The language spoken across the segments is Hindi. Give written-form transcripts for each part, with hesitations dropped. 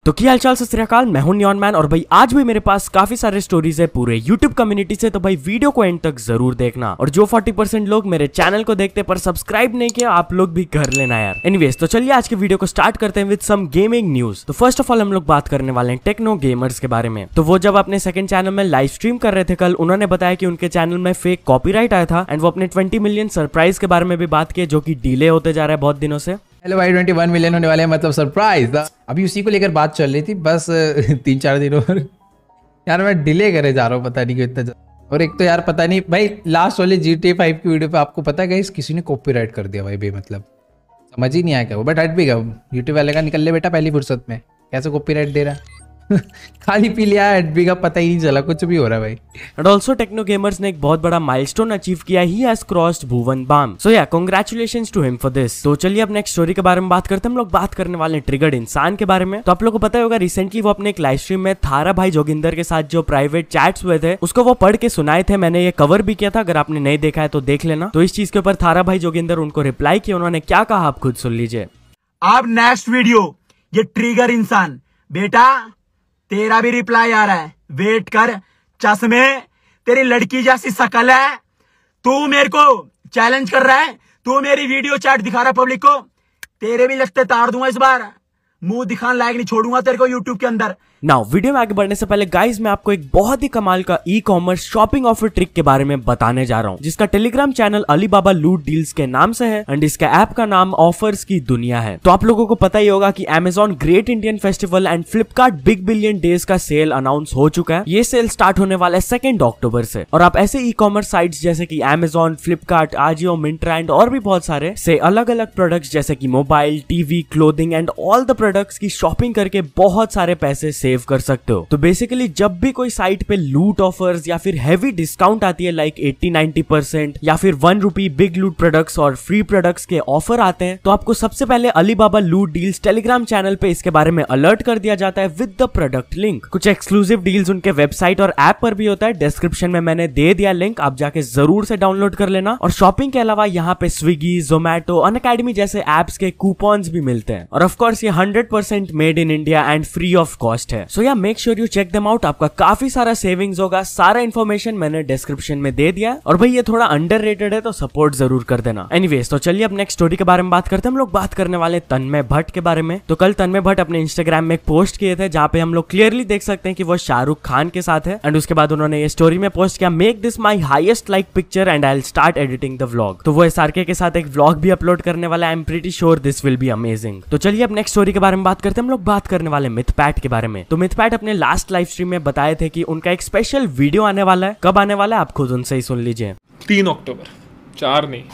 तो क्या हालचाल, सत श्री अकाल। मैं हूं नियॉन मैन और भाई आज भी मेरे पास काफी सारे स्टोरीज है पूरे यूट्यूब कम्युनिटी से, तो भाई वीडियो को एंड तक जरूर देखना। और जो 40% लोग मेरे चैनल को देखते पर सब्सक्राइब नहीं किया, आप लोग भी कर लेना यार। एनीवेज, तो चलिए आज के वीडियो को स्टार्ट करते हैं विद सम गेमिंग न्यूज। तो फर्स्ट ऑफ ऑल हम लोग बात करने वाले हैं टेक्नो गेमर्स के बारे में। तो वो जब अपने सेकंड चैनल में लाइव स्ट्रीम कर रहे थे कल, उन्होंने बताया कि उनके चैनल में फेक कॉपीराइट आया था एंड वो अपने 20 मिलियन सरप्राइज के बारे में भी बात की, जो कि डिले होते जा रहा है बहुत दिनों से। हेलो भाई, 21 मिलियन होने वाले हैं, मतलब सरप्राइज। अभी उसी को लेकर बात चल रही थी, बस 3-4 दिनों और यार मैं डिले करे जा रहा हूँ, पता नहीं क्यों इतना। और एक तो यार पता नहीं भाई, लास्ट वाले GTA 5 की वीडियो पे आपको पता है गाइस, किसी ने कॉपीराइट कर दिया भाई मतलब समझ ही नहीं आया क्या वो। बट हट भी गया यूट्यूब वाले का, निकल ले बेटा पहली फुर्सत में, कैसे कॉपीराइट दे रहा है। खाली पी लिया, हट भी का पता ही नहीं चला, कुछ भी हो रहा है भाई। एंड ऑल्सो टेक्नो गेमर्स ने एक बहुत बड़ा माइलस्टोन अचीव किया, he has crossed Bhuvan Bam. So ya congratulations to him for this. तो चलिए अब नेक्स्ट स्टोरी के बारे में बात करते हैं। हम लोग बात करने वाले हैं ट्रिगर्ड इंसान के बारे में। तो आप लोगों को पता होगा रिसेंटली वो अपने एक लाइव स्ट्रीम में थारा भाई जोगिंदर के साथ जो प्राइवेट चैट्स हुए थे उसको वो पढ़ के सुनाए थे। मैंने ये कवर भी किया था, अगर आपने नहीं देखा है तो देख लेना। तो इस चीज के ऊपर थारा भाई जोगिंदर उनको रिप्लाई किया, उन्होंने क्या कहा आप खुद सुन लीजिए। अब नेक्स्ट वीडियो ये ट्रिगर इंसान बेटा तेरा भी रिप्लाई आ रहा है, वेट कर। चश्मे तेरी लड़की जैसी शकल है, तू मेरे को चैलेंज कर रहा है, तू मेरी वीडियो चैट दिखा रहा है पब्लिक को, तेरे भी लश्ते तार दूंगा इस बार, मुंह दिखाने लायक नहीं छोड़ूंगा तेरे को यूट्यूब के अंदर। नाउ वीडियो में आगे बढ़ने से पहले गाइज मैं आपको एक बहुत ही कमाल का e commerce shopping offer trick के बारे में बताने जा रहा हूँ, जिसका telegram channel Alibaba loot deals के नाम से है एंड इसका ऐप का नाम ऑफर्स की दुनिया है। तो आप लोगों को पता ही होगा कि Amazon great Indian festival and Flipkart big billion days का सेल अनाउंस हो चुका है। ये सेल स्टार्ट होने वाला है 2 अक्टूबर से। और आप ऐसे ई कॉमर्स साइट्स जैसे कि Amazon, फ्लिपकार्ट, आजियो, मिंत्रा एंड और भी बहुत सारे से अलग अलग प्रोडक्ट्स जैसे कि mobile, TV, clothing and all the products की शॉपिंग करके बहुत सारे पैसे सेव कर सकते हो। तो बेसिकली जब भी कोई साइट पे लूट ऑफर्स या फिर हैवी डिस्काउंट आती है लाइक 80-90% या फिर ₹1 बिग लूट प्रोडक्ट्स और फ्री प्रोडक्ट्स के ऑफर आते हैं, तो आपको सबसे पहले Alibaba loot deals Telegram channel पे इसके बारे में अलर्ट कर दिया जाता है विद द प्रोडक्ट लिंक। कुछ एक्सक्लूसिव डील्स उनके वेबसाइट और ऐप पर भी होता है, डिस्क्रिप्शन में मैंने दे दिया लिंक, आप जाके जरूर से डाउनलोड कर लेना। और शॉपिंग के अलावा यहाँ पे स्विगी, जोमैटो, अनअकैडमी जैसे एप्स के कूपन्स भी मिलते हैं। और ऑफकोर्स ये 100% made in India and free of cost है। So ya make sure you check them out, आपका काफी सारा सेविंग्स होगा। सारा इन्फॉर्मेशन मैंने डिस्क्रिप्शन में दे दिया है। और भाई ये थोड़ा अंडररेटेड है तो सपोर्ट जरूर कर देना। एनीवेज, तो चलिए अब नेक्स्ट स्टोरी के बारे में बात करते हैं। हम लोग बात करने वाले तन्मय भट्ट के बारे में। तो कल तन्मय भट्ट अपने इंस्टाग्राम में एक पोस्ट किए थे जहाँ पे हम लोग क्लियरली देख सकते हैं कि वो शाहरुख खान के साथ है। एंड उसके बाद उन्होंने ये स्टोरी में पोस्ट किया, make this my highest like picture and I will start editing the vlog. तो वो SRK के साथ एक व्लॉग भी अपलोड करने वाला है। I am pretty sure this will be amazing. तो चलिए अब नेक्स्ट स्टोरी के बारे में बात करते हैं। हम लोग बात करने वाले मिथपैट के बारे में। तो मिथपैट अपने लास्ट लाइव स्ट्रीम में बताए थे कि उनका एक स्पेशल वीडियो आने वाला है। कब आने वाला है आप खुद उनसे ही सुन लीजिए। 3 अक्टूबर, 4 नहीं,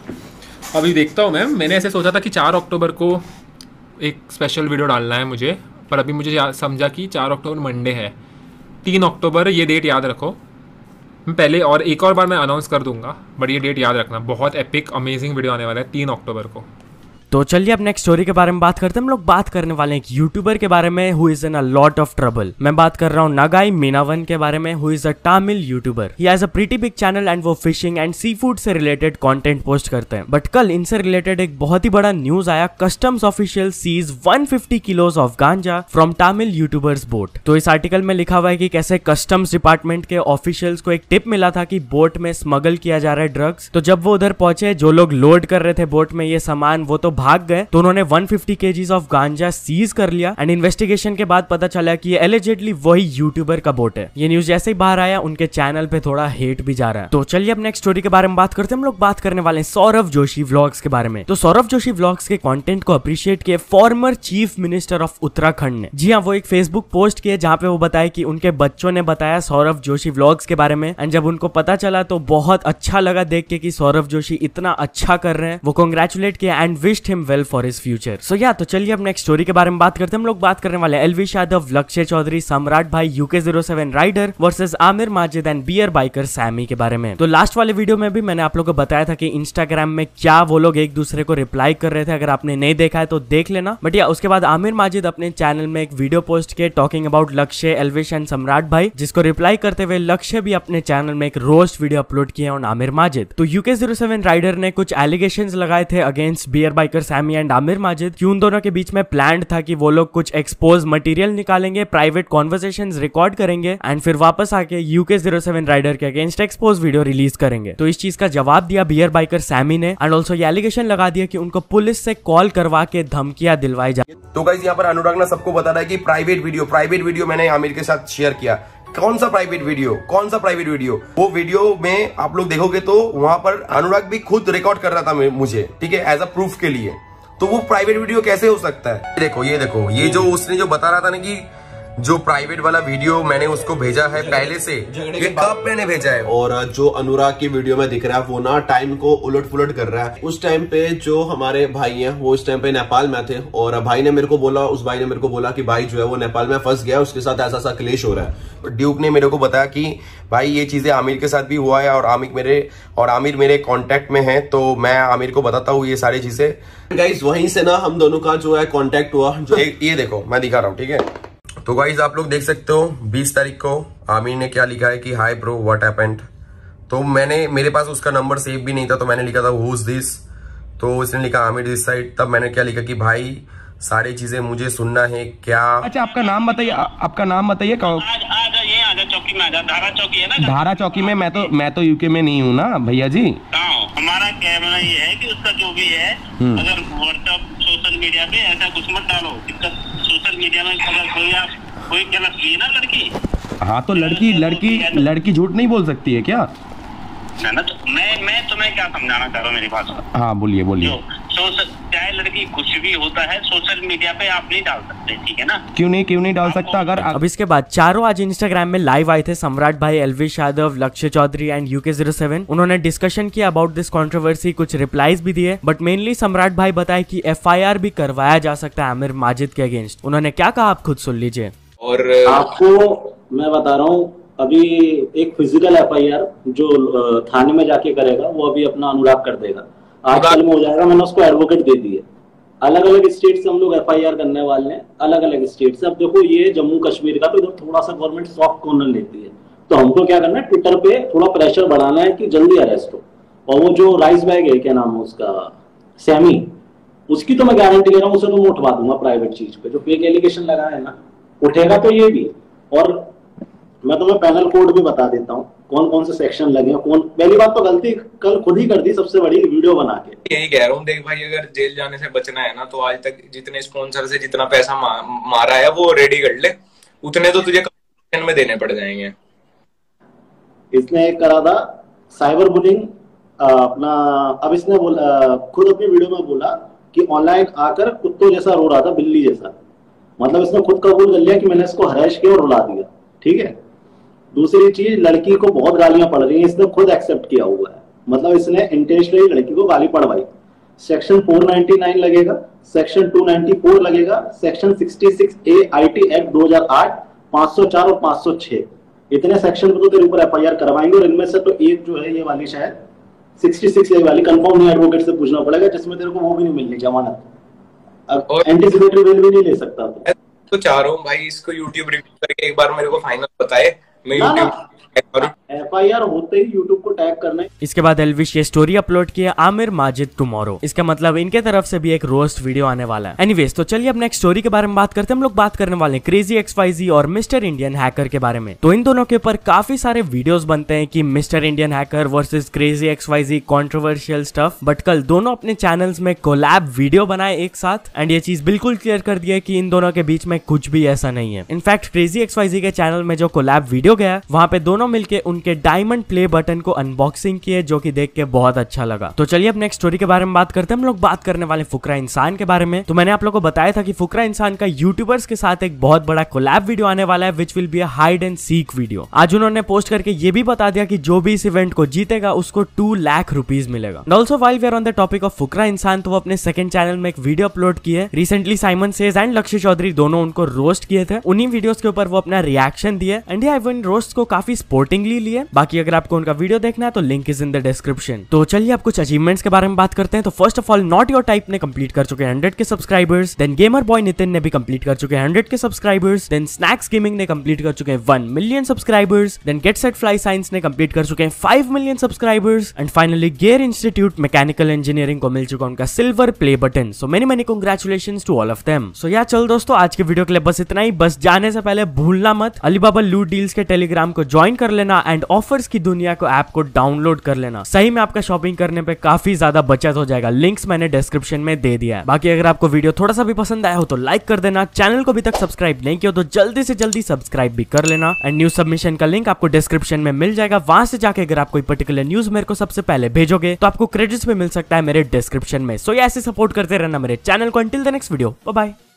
अभी देखता हूँ मैंने ऐसे सोचा था कि 4 अक्टूबर को एक स्पेशल वीडियो डालना है मुझे, पर अभी मुझे समझा कि 4 अक्टूबर मंडे है। 3 अक्टूबर ये डेट याद रखो। मैं पहले और एक और बार मैं अनाउंस कर दूंगा, बट ये डेट याद रखना, बहुत एपिक अमेजिंग वीडियो आने वाला है 3 अक्टूबर को। तो चलिए अब नेक्स्ट स्टोरी के बारे में बात करते हैं। हम लोग बात करने वाले हैं एक यूट्यूबर के बारे में who is in a lot of trouble. मैं बात कर रहा हूँ नगाई मीनावन के बारे में, who is a Tamil YouTuber. He has a pretty big channel and वो फिशिंग एंड सी फूड से रिलेटेड कंटेंट पोस्ट करते हैं। बट कल इनसे रिलेटेड एक बहुत ही बड़ा न्यूज आया, customs official seize 150 kilos of ganja from Tamil YouTuber's boat. तो इस आर्टिकल में लिखा हुआ है कि कैसे कस्टम्स डिपार्टमेंट के ऑफिशियल्स को एक टिप मिला था कि बोट में स्मगल किया जा रहा है ड्रग्स। तो जब वो उधर पहुंचे, जो लोग लोड कर रहे थे बोट में ये सामान, वो तो भाग गए। तो उन्होंने 150 kgs ऑफ गांजा सीज कर लिया एंड इन्वेस्टिगेशन के बाद पता चला कि ये एलिजिडली वही यूट्यूबर का बोट है। ये न्यूज जैसे ही बाहर आया, उनके चैनल पे थोड़ा हेट भी जा रहा है। तो चलिए अब नेक्स्ट स्टोरी के बारे में बात करते हैं। हम लोग बात करने वाले हैं सौरभ जोशी व्लॉग्स के बारे में। तो सौरभ जोशी व्लॉग्स के कंटेंट को अप्रिशिएट किए former chief minister of Uttarakhand ने। जी हाँ, वो एक फेसबुक पोस्ट किए जहाँ पे वो बताया कि उनके बच्चों ने बताया सौरभ जोशी व्लॉग्स के बारे में। एंड जब उनको पता चला तो बहुत अच्छा लगा देख के कि सौरभ जोशी इतना अच्छा कर रहे हैं। वो कांग्रेचुलेट किया and wished him well for his future. So ya तो चलिए अब नेक्स्ट स्टोरी के बारे में बात करते हैं। हम लोग बात करने वाले एलविश यादव, लक्ष्य चौधरी, सम्राट भाई, UK07 rider versus Aamir Majid and bear biker Sammy के बारे में। तो लास्ट वाले वीडियो में भी मैंने आप लोगों को बताया था कि इंस्टाग्राम में क्या वो लोग एक दूसरे को रिप्लाई कर रहे थे। अगर आपने नहीं देखा है तो देख लेना। बट या उसके बाद आमिर माजिद अपने चैनल में एक वीडियो पोस्ट किए talking about Lakshya, Elvish and सम्राट भाई, जिसको रिप्लाई करते हुए लक्ष्य भी अपने चैनल में एक रोस्ट वीडियो अपलोड किया ऑन आमिर माजिद। तो UK07 राइडर ने कुछ एलिगेशंस लगाए थे against bear biker biker Sammy and Aamir Majid कि उन दोनों के बीच में प्लान था कि वो लोग कुछ एक्सपोज मटेरियल निकालेंगे, प्राइवेट कॉन्वर्सेशंस रिकॉर्ड करेंगे एंड फिर वापस आके UK07 राइडर के अगेंस्ट एक्सपोज वीडियो रिलीज करेंगे। तो इस चीज का जवाब दिया बियर बाइकर सैमी ने एंड ऑल्सो ये एलिगेशन लगा दिया कि उनको पुलिस से कॉल करवा के धमकियां दिलवाई जा। तो गाइस यहाँ पर अनुराग ना सबको बता रहा है कि प्राइवेट वीडियो मैंने आमिर के साथ शेयर किया। कौन सा प्राइवेट वीडियो? वो वीडियो में आप लोग देखोगे तो वहां पर अनुराग भी खुद रिकॉर्ड कर रहा था मुझे, ठीक है, एज अ प्रूफ के लिए। तो वो प्राइवेट वीडियो कैसे हो सकता है? ये देखो ये जो उसने जो बता रहा था ना कि जो प्राइवेट वाला वीडियो मैंने उसको भेजा है पहले से, ये कब मैंने भेजा है। और जो अनुराग की वीडियो में दिख रहा है वो ना टाइम को उलट पुलट कर रहा है। उस टाइम पे जो हमारे भाई हैं वो उस टाइम पे नेपाल में थे और उस भाई ने मेरे को बोला कि भाई जो है वो नेपाल में फंस गया, उसके साथ ऐसा सा क्लेश हो रहा है। ड्यूक ने मेरे को बताया कि भाई ये चीजें आमिर के साथ भी हुआ है और आमिर मेरे कॉन्टेक्ट में है, तो मैं आमिर को बताता हूँ ये सारी चीजें। गाइस वहीं से ना हम दोनों का जो है कॉन्टेक्ट हुआ। ये देखो मैं दिखा रहा हूँ, ठीक है। तो गाइस आप लोग देख सकते हो 20 तारीख को आमिर ने क्या लिखा है कि हाय ब्रो व्हाट हैपेंड। तो मेरे पास उसका नंबर सेव भी नहीं था, तो मैंने लिखा था हु इज दिस, तो उसने लिखा आमिर दिस साइड। तब मैंने क्या लिखा कि भाई सारी चीजें मुझे सुनना है क्या। अच्छा आपका नाम बताइए, आजा चौकी में आजा, धारा चौकी है ना। धारा चौकी में मैं तो यूके में नहीं हूँ ना भैया जी। हमारा कहना ये है कि उसका जो भी है अगर व्हाट्सएप सोशल मीडिया पे ऐसा कुछ मत डालो। सोशल मीडिया में अगर कोई गलत की है ना लड़की, हाँ तो लड़की झूठ नहीं बोल सकती है क्या? ना तो मैं तुम्हें क्या समझाना चाह रहा हूँ, मेरी बात। हाँ बोलिए। चाहे लड़की कुछ भी होता है सोशल मीडिया पे आप नहीं डाल सकते, ठीक है ना। क्यों नहीं डाल सकता? अगर अब इसके बाद चारों आज इंस्टाग्राम में लाइव आए थे। सम्राट भाई, एल्विश यादव, लक्ष्य चौधरी एंड UK07। उन्होंने डिस्कशन किया अबाउट दिस कंट्रोवर्सी, कुछ रिप्लाईज भी दिए, बट मेनली सम्राट भाई बताए कि FIR भी करवाया जा सकता है आमिर माजिद के अगेंस्ट। उन्होंने क्या कहा आप खुद सुन लीजिए। और आपको मैं बता रहा हूँ, अभी एक फिजिकल FIR जो थाने में जाके करेगा वो अभी अपना अनुराग कर देगा, आजकल में हो जाएगा। मैंने उसको एडवोकेट दे दी है। अलग अलग स्टेट से हम लोग FIR करने वाले हैं, अलग अलग स्टेट से। अब देखो ये जम्मू कश्मीर का, तो इधर थोड़ा सा गवर्नमेंट सॉफ्ट कॉर्नर लेती है, तो हमको क्या करना है, ट्विटर पे थोड़ा प्रेशर बढ़ाना है कि जल्दी अरेस्ट हो। और वो जो राइस बैग है, क्या नाम है उसका, सैमी, उसकी तो मैं गारंटी ले रहा हूँ, उसे तो मैं उठवा दूंगा प्राइवेट चीज पे। जो फेक एलिगेशन लगा है ना, उठेगा तो ये भी। और मैं तुम्हें पैनल कोड भी बता देता हूँ कौन कौन से सेक्शन लगे हैं। पहली बात तो गलती कल खुद ही कर दी, सबसे बड़ी वीडियो बना के। यही कह रहा हूँ, देख भाई अगर जेल जाने से बचना है ना, तो आज तक जितने स्पॉन्सर से जितना पैसा मारा है वो रेडी कर ले, उतने तो तुझे में देने पड़ जाएंगे। इसने एक करा था साइबर बुलिंग अपना। अब इसने बोला, खुद अपनी वीडियो में बोला कि ऑनलाइन आकर कुत्तों जैसा रो रहा था, बिल्ली जैसा। मतलब इसने खुद कबूल कर लिया कि मैंने इसको हराश किया और रुला दिया, ठीक है। दूसरी चीज, लड़की को बहुत गालियां पड़ रही हैं, इसने खुद एक्सेप्ट किया हुआ है। मतलब इसने इंटेंशनली लड़की को गाली पड़वाई। सेक्शन 499 लगेगा, सेक्शन 294 लगेगा, सेक्शन 66A IT एक्ट 2008, 504 और 506, इतने सेक्शन पे तो तेरे ऊपर FIR करवाएंगे। और इनमें से तो एक जो है ये वाली शायद 66A वाली, कंफर्म नहीं, एडवोकेट से पूछना पड़ेगा, जिसमें तेरे को वो भी नहीं मिलनी जमानत, एंटीसिपेटरी बेल भी नहीं ले सकता। तो चाह रहा हूँ भाई इसको YouTube रिव्यू करके एक बार मेरे को फाइनल बताए। मैं FIR होते ही YouTube को टैग करना है। इसके बाद एल्विश ये स्टोरी अपलोड किया, आमिर माजिद टुमारो। इसका मतलब इनके तरफ से भी एक रोस्ट वीडियो आने वाला है। एनीवेज, तो चलिए अब नेक्स्ट स्टोरी के बारे में बात करते हैं। हम लोग बात करने वाले हैं क्रेजी XYZ और मिस्टर इंडियन हैकर के बारे में। तो इन दोनों के ऊपर काफी सारे वीडियोस बनते हैं कि mister Indian hacker versus crazy XYZ, controversial stuff. But कल दोनों अपने चैनल्स में कोलैब वीडियो बनाए एक साथ, एंड ये चीज बिल्कुल क्लियर कर दिया कि इन दोनों के बीच में कुछ भी ऐसा नहीं है। इनफैक्ट क्रेजी XYZ के चैनल में जो कोलैब वीडियो गया, वहां पे दोनों मिलके उनके डायमंड प्ले बटन को अनबॉक्सिंग किए, जो कि देख के बहुत अच्छा लगा। तो चलिए अब नेक्स्ट स्टोरी के बारे में बात करते हैं। हम लोग बात करने वाले फुकरा इंसान के बारे में। तो मैंने आप लोगों को बताया था कि फुकरा इंसान का यूट्यूबर्स के साथ एक बहुत बड़ा कोलैब वीडियो आने वाला है, which will be a hide and seek video. आज उन्होंने पोस्ट करके ये भी बता दिया कि जो भी इस इवेंट को जीतेगा उसको 2 लाख रुपीज मिलेगा। Also while we are on the topic of Fukra Insaan, तो वो अपने सेकंड चैनल में एक वीडियो अपलोड की है। रिसेंटली साइमन सेज एंड लक्ष्य चौधरी दोनों उनको रोस्ट किए थे। उन्हीं वीडियोस के ऊपर वो अपना रिएक्शन दिए, एंड वो इन रोस्ट को काफी स्पोर्टिंगली लिए। बाकी अगर आपको उनका वीडियो देखना है तो link is in the description. तो चलिए आप कुछ अचीवमेंट्स के बारे में बात करते हैं। तो first of all not your type ने कंप्लीट कर चुके हैं 100 K subscribers. Then gamer boy Nitin ने भी कंप्लीट कर चुके हैं 100 K subscribers. Then snacks gaming ने कंप्लीट कर चुके हैं 1 million subscribers. Then get set fly science ने कंप्लीट कर चुके हैं 5 million subscribers. And finally gear institute mechanical engineering को मिल चुका उनका silver play button. So many many congratulations to all of them. So yeah चल दोस्तों, आज के वीडियो के लिए बस इतना ही। बस जाने से पहले भूलना मत अलीबाबा लूट डील्स के टेलीग्राम को ज्वाइन कर लेना एंड ऑफर्स की दुनिया को ऐप को डाउनलोड कर लेना। सही में आपका शॉपिंग करने पे काफी ज्यादा बचत हो जाएगा। लिंक्स मैंने डिस्क्रिप्शन में दे दिया है। बाकी अगर आपको वीडियो थोड़ा सा भी पसंद आया हो तो लाइक कर देना। चैनल को अभी तक सब्सक्राइब नहीं किया तो जल्दी से जल्दी सब्सक्राइब भी कर लेना। एंड न्यूज सबमिशन का लिंक आपको डिस्क्रिप्शन में मिल जाएगा। वहां से जाके अगर आप कोई पर्टिकुलर न्यूज मेरे को सबसे पहले भेजोगे तो आपको क्रेडिट्स भी मिल सकता है मेरे डिस्क्रिप्शन में। सो ऐसे सपोर्ट करते रहना मेरे चैनल को। Until the next video, bye bye.